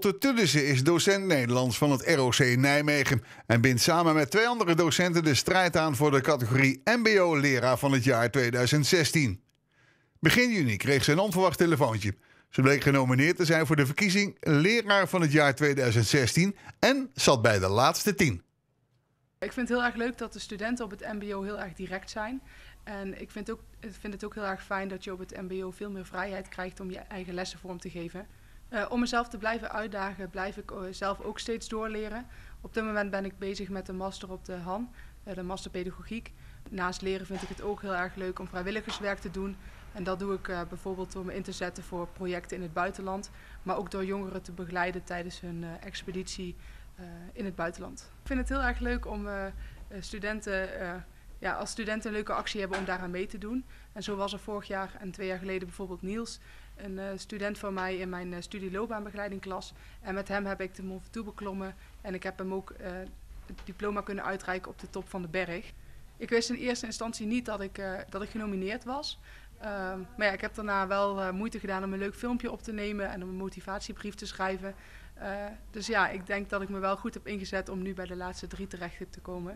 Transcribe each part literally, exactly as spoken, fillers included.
Jelte Tuddissen is docent Nederlands van het R O C Nijmegen en bindt samen met twee andere docenten de strijd aan voor de categorie M B O-leraar van het jaar tweeduizend zestien. Begin juni kreeg ze een onverwacht telefoontje. Ze bleek genomineerd te zijn voor de verkiezing leraar van het jaar tweeduizend zestien en zat bij de laatste tien. Ik vind het heel erg leuk dat de studenten op het M B O heel erg direct zijn. En ik vind, ook, ik vind het ook heel erg fijn dat je op het M B O veel meer vrijheid krijgt om je eigen lessen vorm te geven. Uh, om mezelf te blijven uitdagen, blijf ik uh, zelf ook steeds doorleren. Op dit moment ben ik bezig met de master op de H A N, uh, de master pedagogiek. Naast leren vind ik het ook heel erg leuk om vrijwilligerswerk te doen. En dat doe ik uh, bijvoorbeeld door me in te zetten voor projecten in het buitenland. Maar ook door jongeren te begeleiden tijdens hun uh, expeditie uh, in het buitenland. Ik vind het heel erg leuk om uh, studenten... Uh, Ja, als studenten een leuke actie hebben om daaraan mee te doen. En zo was er vorig jaar en twee jaar geleden bijvoorbeeld Niels, een uh, student van mij in mijn uh, studieloopbaanbegeleidingsklas. En met hem heb ik de Mont Ventoux beklommen en ik heb hem ook uh, het diploma kunnen uitreiken op de top van de berg. Ik wist in eerste instantie niet dat ik, uh, dat ik genomineerd was. Uh, maar ja, ik heb daarna wel uh, moeite gedaan om een leuk filmpje op te nemen en om een motivatiebrief te schrijven. Uh, dus ja, ik denk dat ik me wel goed heb ingezet om nu bij de laatste drie terecht te komen.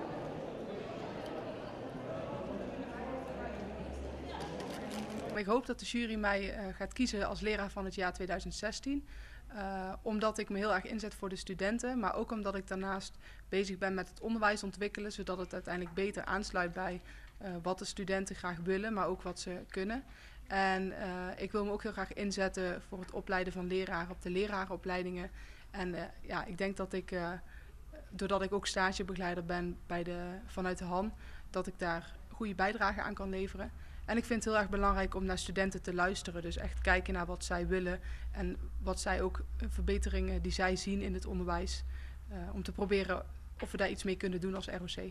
Ik hoop dat de jury mij uh, gaat kiezen als leraar van het jaar tweeduizend zestien. Uh, omdat ik me heel erg inzet voor de studenten, maar ook omdat ik daarnaast bezig ben met het onderwijs ontwikkelen, zodat het uiteindelijk beter aansluit bij uh, wat de studenten graag willen, maar ook wat ze kunnen. En uh, ik wil me ook heel graag inzetten voor het opleiden van leraren op de lerarenopleidingen. En uh, ja, ik denk dat ik, uh, doordat ik ook stagebegeleider ben bij de, vanuit de H A N, dat ik daar goede bijdrage aan kan leveren. En ik vind het heel erg belangrijk om naar studenten te luisteren. Dus echt kijken naar wat zij willen en wat zij ook verbeteringen die zij zien in het onderwijs. Uh, om te proberen of we daar iets mee kunnen doen als R O C.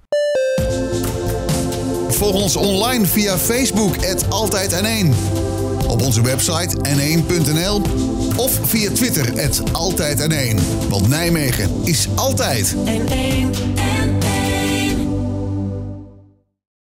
Volg ons online via Facebook, at Altijd N één. Op onze website n één punt n l of via Twitter, at Altijd N één. Want Nijmegen is altijd N één.